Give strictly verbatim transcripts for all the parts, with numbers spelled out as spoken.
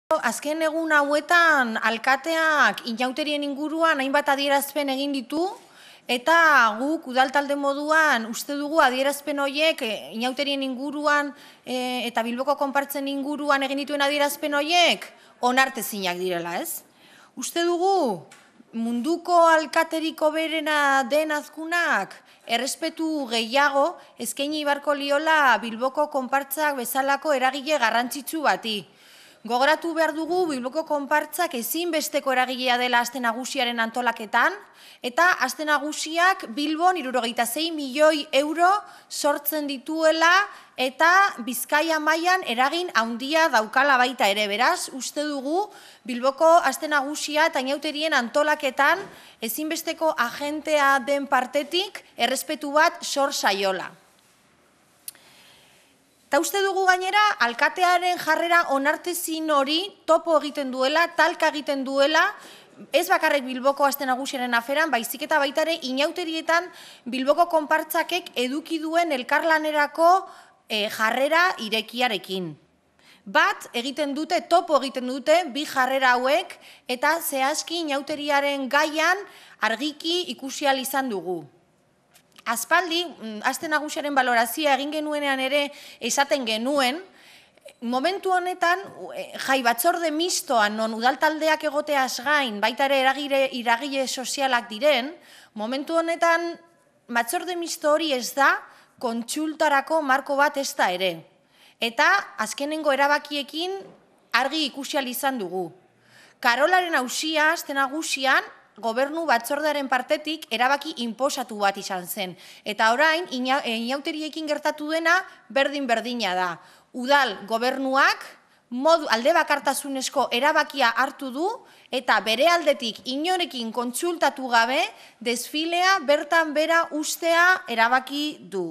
Azken egun hauetan alkateak inauterien inguruan hainbat adierazpen egin ditu eta guk udaltalde moduan uste dugu adierazpen horiek inauterien inguruan eta Bilboko konpartzen inguruan egin dituen adierazpen horiek onartezinak direla, ez? Uste dugu munduko alkaterik hoberena den azkunak errespetu gehiago eskaini beharko liola Bilboko konpartzak bezalako eragile garrantzitsu bati. Gogoratu behar dugu Bilboko konpartzak ezinbesteko eragilea dela aste nagusiaren antolaketan, eta aste nagusiak Bilbon hirurogeita sei milioi euro sortzen dituela eta Bizkaia mailan eragin handia daukala baita ere. Beraz, uste dugu Bilboko aste nagusia eta inauterien antolaketan ezinbesteko agentea den partetik errespetu bat sor saiola. Eta uste dugu gainera, alkatearen jarrera onartezin hori topo egiten duela, talka egiten duela, ez bakarrek Bilboko aste nagusiaren aferan, baizik eta baita ere inauterietan Bilboko konpartzakek eduki duen elkarlanerako jarrera irekiarekin. Bat egiten dute, topo egiten dute, bi jarrera hauek, eta zehazki inauteriaren gaian argiki ikusi ahal izan dugu. Aspaldi, aste nagusiaren balorazioa egin genuenean ere esaten genuen, momentu honetan, jai batzorde mistoan, non udaltaldeak egoteaz gain, baita ere eragile sozialak diren, momentu honetan, batzorde misto hori ez da, kontsultarako marko bat ez da ere. Eta, azkenengo erabakiekin, argi ikusi ahal izan dugu. Karolaren auzia, aste nagusian, gobernu batzordearen partetik erabaki inposatu bat izan zen. Eta orain, inauteriekin gertatu dena berdin-berdina da. Udal gobernuak alde bakartasunezko erabakia hartu du eta bere aldetik inorekin kontsultatu gabe desfilea bertan bera ustea erabaki du.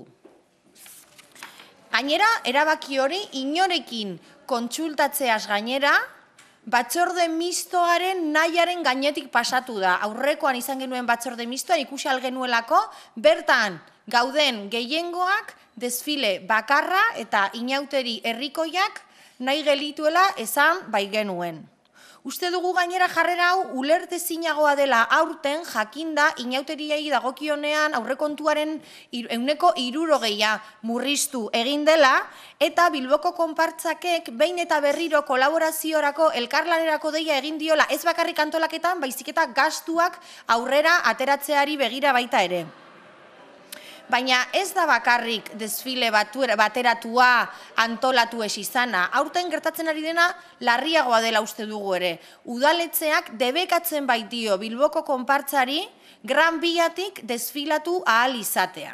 Gainera, erabaki hori inorekin kontsultatzeaz gainera, batzorde mistoaren nahiaren gainetik pasatu da. Aurrekoan izan genuen batzorde mistoa ikusi ahal genuelako, bertan gauden gehiengoak desfile bakarra eta inauteri herrikoiak nahi gelituela esan bai genuen. Uste dugu gainera jarrera hau ulertezinagoa dela aurten jakinda inauteriei dagokionean aurrekontuaren ehuneko hirurogeia murriztu egin dela eta Bilboko konpartzakek behin eta berriro kolaboraziorako elkarlanerako deia egin diola ez bakarrik antolaketan, baizik eta gastuak aurrera ateratzeari begira baita ere. Baina ez da bakarrik desfile bateratua antolatu ez izana. Aurten gertatzen ari dena larriagoa dela uste dugu ere. Udaletxeak debekatzen baitio Bilboko konpartzari Gran Biatik desfilatu ahal izatea.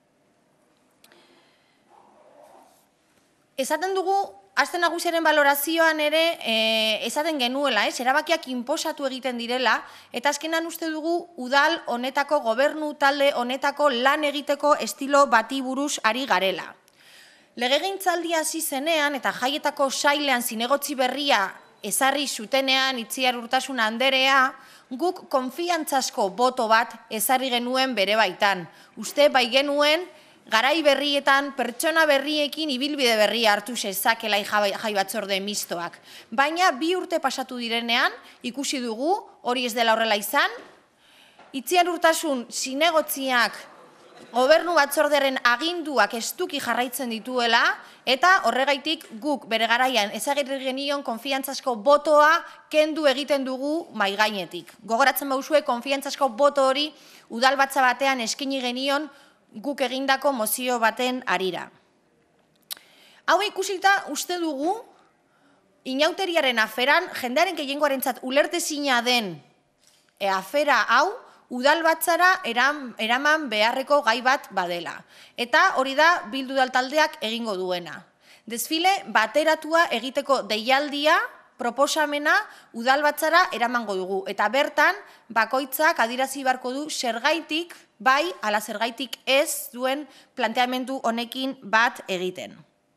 Esaten dugu, aste nagusiaren balorazioan ere esaten genuela, erabakiak inposatu egiten direla, eta azkenan uste dugu udal honetako gobernu talde honetako lan egiteko estilo bati buruz ari garela. Legegintzaldia hasi zenean eta jaietako sailean zinegotzi berria ezarri zutenean Itziar Urtasun anderea, guk konfiantzazko boto bat ezarri genuen bere baitan. Uste bai genuen, garai berrietan, pertsona berriekin ibilbide berria hartu zezakela jai batzorde mistoak. Baina bi urte pasatu direnean, ikusi dugu, hori ez dela horrela izan, Itziar Urtasun zinegotziak gobernu batzordearen aginduak estuki jarraitzen dituela, eta horregaitik guk bere garaian ezagirri genion konfiantzazko botoa kendu egiten dugu maigainetik. Gogoratzen bauzue, konfiantzazko boto hori udalbatza batean eskaini genion guk egindako mozio baten harira. Hau ikusita uste dugu, inauteriaren aferan, jendearen gehiengoarentzat ulertezina den afera hau, udalbatzara eraman beharreko gai bat badela. Eta hori da Bildu udaltaldeak egingo duena. Desfile bateratua egiteko deialdia, proposamena udalbatzara eramango dugu. Eta bertan, bakoitzak adierazi beharko du zergaitik, bai, ala zergaitik ez duen planteamendu honekin bat egiten.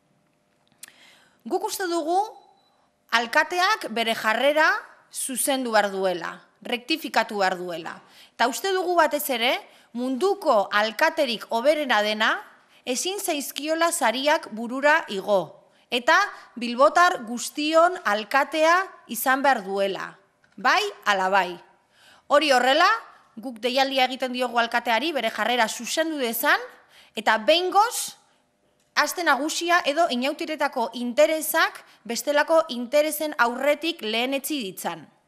Guk uste dugu, alkateak bere jarrera zuzendu behar duela, rektifikatu behar duela. Eta uste dugu batez ere, munduko alkaterik hoberena dena, ezin zaizkiola sariak burura igo. eta bilbotar guztion alkatea izan behar duela. Bai, ala bai. Hori horrela, guk deialdia egiten diogu alkateari bere jarrera zuzendu dezan, eta behingoz, aste nagusia edo inautiretako interesak bestelako interesen aurretik lehenetsi ditzan.